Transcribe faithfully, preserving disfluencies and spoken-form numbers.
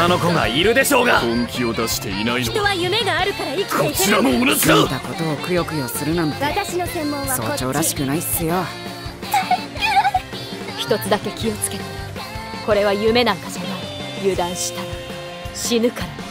女の子がいるでしょうが。本気を出していないの人は夢があるから生きていける。 こちらも同じだ。 過ぎたことをくよくよするなんて私の専門はこっち。 総長らしくないっすよ。 一つだけ気をつけて。これは夢なんかじゃない。油断したら死ぬから。